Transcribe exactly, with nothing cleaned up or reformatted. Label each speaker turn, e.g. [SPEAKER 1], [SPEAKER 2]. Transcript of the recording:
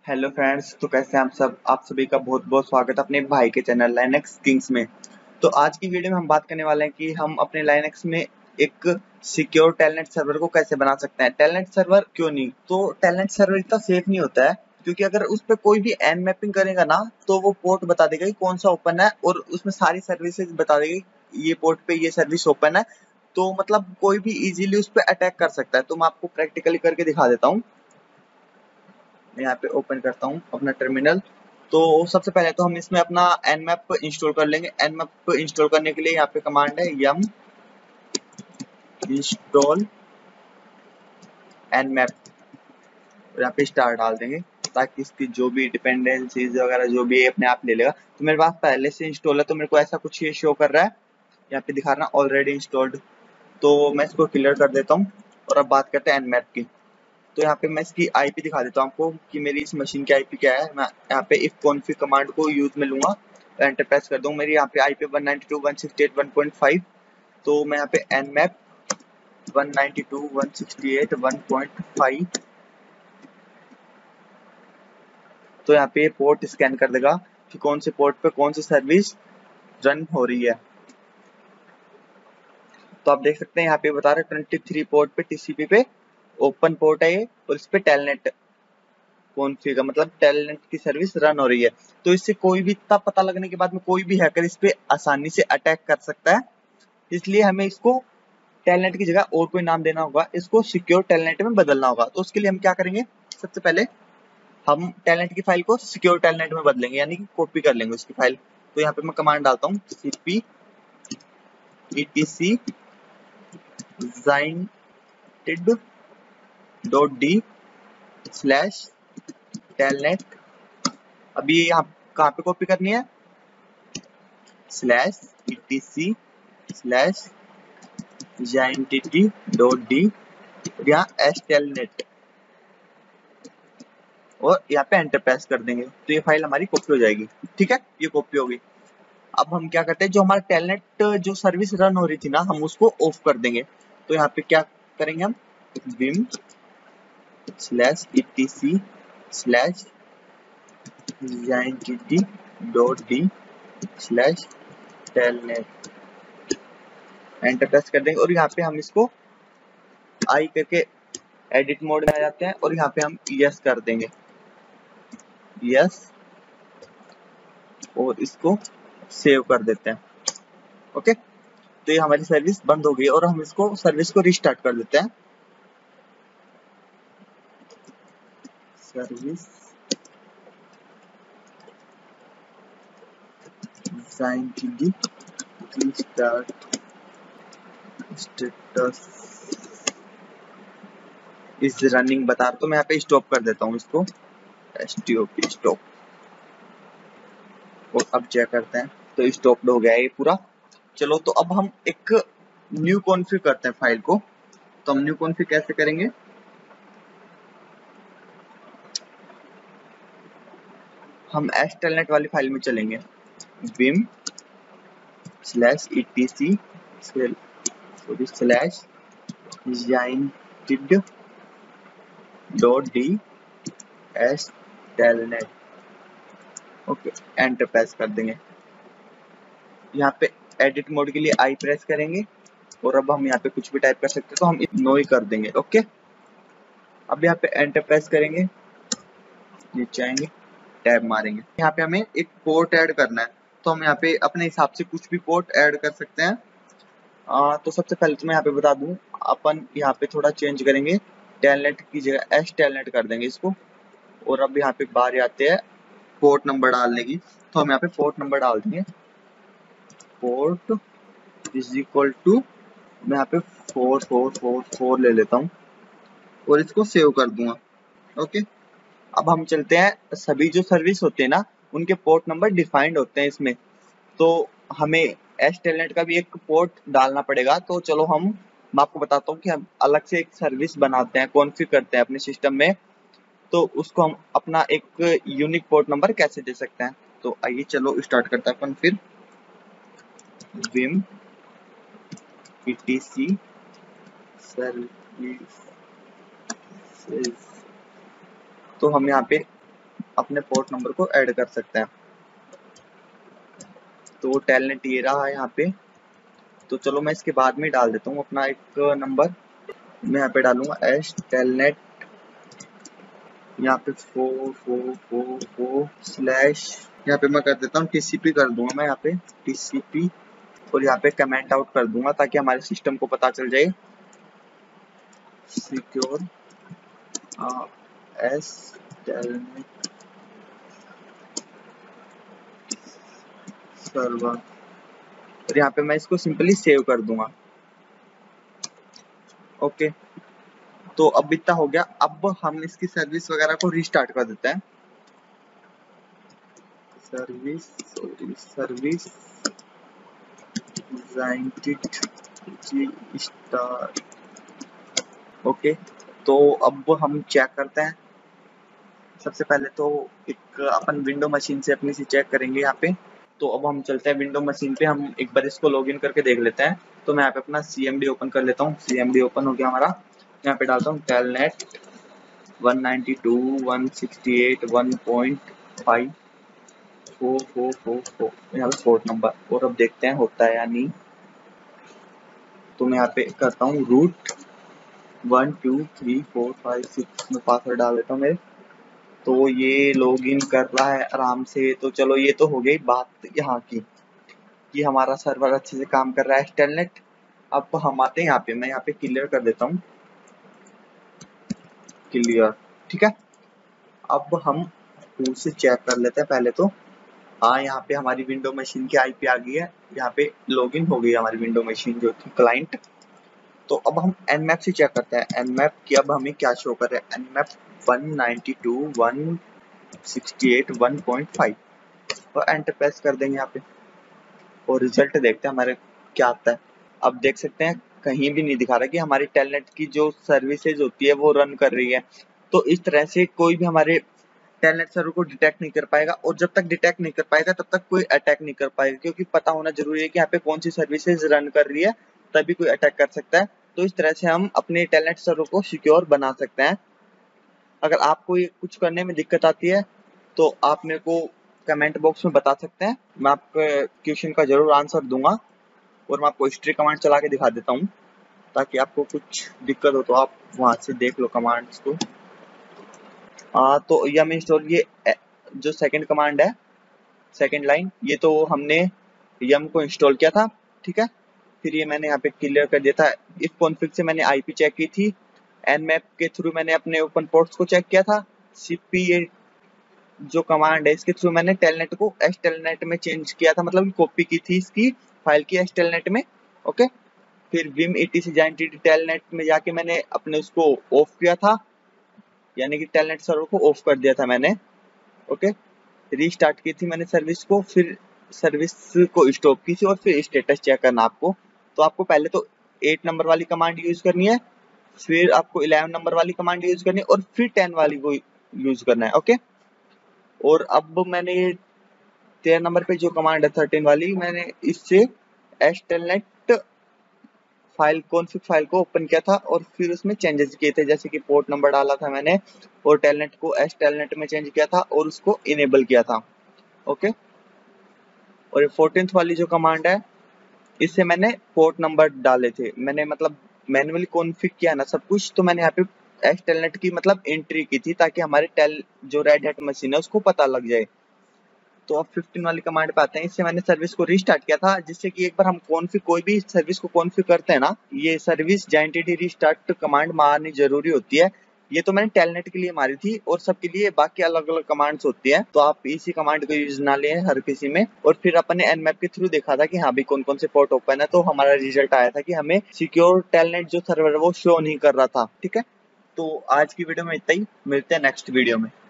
[SPEAKER 1] Hello friends, तो कैसे हैं आप सब। आप सभी का बहुत बहुत स्वागत है अपने भाई के चैनल लाइनक्स किंग्स में। तो आज की वीडियो में हम बात करने वाले हैं कि हम अपने लाइनक्स में एक सिक्योर टेलनेट सर्वर को कैसे बना सकते हैं। टेलनेट सर्वर क्यों नहीं, तो टेलनेट सर्वर इतना सेफ नहीं होता है क्योंकि अगर उस पर कोई भी एन मैपिंग करेगा ना तो वो पोर्ट बता देगा कि कौन सा ओपन है और उसमें सारी सर्विसेज बता देगी ये पोर्ट पे ये सर्विस ओपन है। तो मतलब कोई भी इजीली उस पर अटैक कर सकता है। तो मैं आपको प्रैक्टिकली करके दिखा देता हूँ। यहाँ पे ओपन करता हूँ अपना टर्मिनल। तो सबसे पहले तो हम इसमें अपना nmap इंस्टॉल कर लेंगे। nmap इंस्टॉल करने के लिए यहाँ पे कमांड है yum इंस्टॉल nmap, यहाँ पे स्टार डाल देंगे ताकि इसकी जो भी डिपेंडेंसीज वगैरह जो भी अपने आप ले लेगा। तो मेरे पास पहले से इंस्टॉल है तो मेरे को ऐसा कुछ ये शो कर रहा है, यहाँ पे दिखा रहा ऑलरेडी इंस्टॉल्ड। तो मैं इसको क्लियर कर देता हूँ और अब बात करते हैं nmap की। तो यहाँ पे मैं इसकी आईपी दिखा देता हूँ आपको कि मेरी इस मशीन की आईपी क्या है। मैं यहाँ पे इफ कॉन्फिग कमांड को यूज में लूंगा, एंटर प्रेस कर दूँ। मेरी यहाँ पे IP one ninety two dot one sixty eight dot one point five. तो मैं यहाँ पे nmap one ninety two dot one sixty eight dot one point five, तो यहाँ पे पोर्ट स्कैन कर देगा कि कौन से पोर्ट पे कौन सी सर्विस रन हो रही है। तो आप देख सकते हैं यहाँ पे बता रहे ट्वेंटी थ्री पोर्ट पे टीसीपी पे ओपन पोर्ट है ये, और इस पे टेलनेट कॉन्फ़िग मतलब टेलनेट की सर्विस रन हो रही है। तो इससे कोई भी इतना पता लगने के बाद में कोई भी हैकर इस पे आसानी से अटैक कर सकता है। इसलिए हमें इसको टेलनेट की जगह और कोई नाम देना होगा, इसको सिक्योर टेलनेट में बदलना होगा। तो उसके लिए हम क्या करेंगे, सबसे पहले हम टेलनेट की फाइल को सिक्योर टेलनेट में बदलेंगे, यानी कि कॉपी कर लेंगे उसकी फाइल। तो यहाँ पे मैं कमांड डालता हूँ cp etc zaintid dot D slash telnet. अभी यहाँ कहाँ पे कॉपी करनी है, slash etc slash zaintd dot D यहाँ एस टेलनेट, और यहाँ पे एंटर प्रेस कर देंगे तो ये फाइल हमारी कॉपी हो जाएगी। ठीक है, ये कॉपी हो गई। अब हम क्या करते हैं, जो हमारा टेलनेट जो सर्विस रन हो रही थी ना, हम उसको ऑफ कर देंगे। तो यहाँ पे क्या करेंगे हम, vim slash etc slash zaintd dot D slash telnet, enter press कर देंगे। और यहाँ पे हम इसको आई करके एडिट मोड में आ जाते हैं और यहाँ पे हम यस कर देंगे, यस, और इसको सेव कर देते हैं। ओके, तो ये हमारी सर्विस बंद हो गई और हम इसको सर्विस को रिस्टार्ट कर देते हैं। Service zaintd restart status is running बता रहा, तो मैं यहाँ पे स्टॉप कर देता हूँ इसको, stop स्टॉप। और अब चेक करते हैं तो स्टॉप्ड हो गया ये पूरा। चलो, तो अब हम एक न्यू कॉन्फ़िग करते हैं फाइल को। तो हम न्यू कॉन्फ़िग कैसे करेंगे, हम एस टेलनेट वाली फाइल में चलेंगे, vim slash etc sorry slash zaintid dot D S telnet. Okay, enter press कर देंगे। यहाँ पे एडिट मोड के लिए आई प्रेस करेंगे और अब हम यहाँ पे कुछ भी टाइप कर सकते हैं, तो हम नो ही कर देंगे। ओके, अब यहाँ पे एंटर प्रेस करेंगे, नीचे आएंगे, टैब मारेंगे। यहाँ पे हमें एक पोर्ट ऐड करना है, तो हम यहाँ पे अपने हिसाब से कुछ भी पोर्ट ऐड कर सकते हैं। आ, तो सबसे पहले तो मैं यहाँ पे बता दूं, अपन यहाँ पे थोड़ा चेंज करेंगे, टेलनेट की जगह एस टेलनेट कर देंगे इसको। और अब यहाँ पे बाहर आते हैं पोर्ट नंबर डालने की, तो हम यहाँ पे पोर्ट नंबर डाल देंगे, पोर्ट इज इक्वल टू, मैं यहाँ पे फोर फोर फोर फोर ले लेता हूँ और इसको सेव कर दूंगा। ओके, अब हम चलते हैं, सभी जो सर्विस होते हैं ना उनके पोर्ट नंबर डिफाइंड होते हैं इसमें, तो हमें एस टेलनेट का भी एक पोर्ट डालना पड़ेगा। तो चलो हम मैं आपको बताता हूँ कि हम अलग से एक सर्विस बनाते हैं, कॉन्फ़िगर करते हैं अपने सिस्टम में, तो उसको हम अपना एक यूनिक पोर्ट नंबर कैसे दे सकते हैं। तो आइए चलो स्टार्ट करते हैं अपन फिर, vim etc सर्विस, तो हम यहाँ पे अपने पोर्ट नंबर को ऐड कर सकते हैं। तो टेलनेट ये रहा है यहाँ पे। तो चलो मैं इसके बाद में डाल देता हूँ अपना एक नंबर। मैं यहाँ पे डालूंगा एस टेलनेट, यहाँ पे four four four four slash, यहाँ पे मैं कर देता हूँ टीसीपी कर दूंगा मैं यहाँ पे टीसीपी, और यहाँ पे कमेंट आउट कर दूंगा ताकि हमारे सिस्टम को पता चल जाए सिक्योर एस टेलनेट सर्वर, और यहाँ पे मैं इसको सिंपली सेव कर दूंगा। ओके, तो अब इतना हो गया। अब हम इसकी सर्विस वगैरह को रिस्टार्ट कर देते हैं। Service sorry service start. Okay, तो अब हम चेक करते हैं। सबसे पहले तो एक अपन विंडो मशीन से अपनी सी चेक करेंगे यहाँ पे। तो अब हम चलते हैं विंडो मशीन पे, हम एक बार इसको लॉगिन करके देख लेते हैं। तो मैं यहाँ पे अपना सीएमडी ओपन कर लेता हूँ। सीएमडी ओपन हो गया हमारा। यहाँ पे डालता हूँ telnet one ninety two dot one sixty eight dot one point five four four four four, यहाँ पे पोर्ट नंबर, और अब देखते हैं होता है या नहीं। तो मैं यहाँ पे करता हूँ root one two three four five six में पासवर्ड डाल देता हूँ मेरे। तो ये लॉगिन कर रहा है आराम से। तो चलो ये तो हो गई बात यहाँ की कि हमारा सर्वर अच्छे से काम कर रहा है टेलनेट। अब हम आते हैं यहाँ पे, मैं यहाँ पे क्लियर कर देता हूँ, क्लियर, ठीक है। अब हम टूल से चेक कर लेते हैं पहले तो। हाँ, यहाँ पे हमारी विंडो मशीन की आईपी आ गई है, यहाँ पे लॉगिन हो गई हमारी विंडो मशीन जो थी क्लाइंट। तो अब हम एनमैप से चेक करते हैं एनमैप की अब हमें क्या शो कर रहा है। Nmap one ninety two dot one sixty eight dot one point five, और एंटर प्रेस कर देंगे यहाँ पे, और रिजल्ट देखते हैं हमारे क्या आता है। अब देख सकते हैं कहीं भी नहीं दिखा रहा कि हमारी टेलनेट की जो सर्विसेज होती है वो रन कर रही है। तो इस तरह से कोई भी हमारे टेलनेट सर्वर को डिटेक्ट नहीं कर पाएगा, और जब तक डिटेक्ट नहीं कर पाएगा तब तक कोई अटैक नहीं कर पाएगा, क्योंकि पता होना जरूरी है कि यहाँ पे कौन सी सर्विसेज रन कर रही है, तभी कोई अटैक कर सकता है। तो इस तरह से हम अपने टेलनेट सर्वर को सिक्योर बना सकते हैं। अगर आपको ये कुछ करने में दिक्कत आती है तो आप मेरे को कमेंट बॉक्स में बता सकते हैं, मैं आपके क्वेश्चन का जरूर आंसर दूंगा। और मैं आपको हिस्ट्री कमांड चला के दिखा देता हूँ, ताकि आपको कुछ दिक्कत हो तो आप वहां से देख लो कमांड्स को। आ, तो यम इंस्टॉल, ये जो सेकंड कमांड है, सेकंड लाइन, ये तो हमने यम को इंस्टॉल किया था, ठीक है। फिर ये मैंने यहाँ पे क्लियर कर दिया था। इफ कॉन्फिग से मैंने आईपी चेक की थी, एनमैप के थ्रू मैंने अपने ओपन पोर्ट्स को चेक किया था। सीपी जो कमांड है इसके थ्रू मैंने टेलनेट को एस टेलनेट में चेंज किया था, मतलब कॉपी की थी इसकी फाइल की एस टेलनेट में। ओके, फिर विम एटीसी जाइंट टेलनेट में जाके मैंने अपने उसको ऑफ किया था, यानी कि टेलनेट सर्वर को ऑफ कर दिया था मैंने। ओके, रीस्टार्ट की थी मैंने सर्विस को, फिर सर्विस को स्टॉप की थी, और फिर स्टेटस चेक करना आपको। तो आपको पहले तो एट नंबर वाली कमांड यूज करनी है, फिर आपको इलेवन नंबर वाली कमांड यूज करनी है, और फिर टेन वाली को यूज करना है। ओके, और अब मैंने ये तेरह नंबर पे जो कमांड है थर्टीन वाली, मैंने इससे S telnet file config file को ओपन किया था, और फिर उसमें चेंजेस किए थे, जैसे कि पोर्ट नंबर डाला था मैंने, और टेलनेट को एस टेलनेट में चेंज किया था, और उसको इनेबल किया था। ओके, और ये फोर्टीन्थ वाली जो कमांड है, इससे मैंने पोर्ट नंबर डाले थे, मैंने मतलब मैन्युअली कॉन्फ़िग किया ना सब कुछ। तो मैंने यहाँ पे एस टेलनेट की मतलब एंट्री की थी, ताकि हमारे टेल जो रेड हैट मशीन है उसको पता लग जाए। तो अब फिफ्टीन वाली कमांड पे आते हैं। इससे मैंने सर्विस को रीस्टार्ट किया था, जिससे कि एक बार हम कॉन्फ़िग कोई भी सर्विस को कॉन्फ़िग करते हैं ना, ये सर्विस जाइंटिटी रीस्टार्ट कमांड मारनी जरूरी होती है। ये तो मैंने टेलनेट के लिए मारी थी, और सबके लिए बाकी अलग अलग कमांड्स होती है, तो आप इसी कमांड को यूज ना लें हर किसी में। और फिर अपन ने एनमैप के थ्रू देखा था कि हाँ भी कौन कौन से पोर्ट ओपन है, तो हमारा रिजल्ट आया था कि हमें सिक्योर टेलनेट जो सर्वर है वो शो नहीं कर रहा था। ठीक है, तो आज की वीडियो में इतना ही, मिलते हैं नेक्स्ट वीडियो में।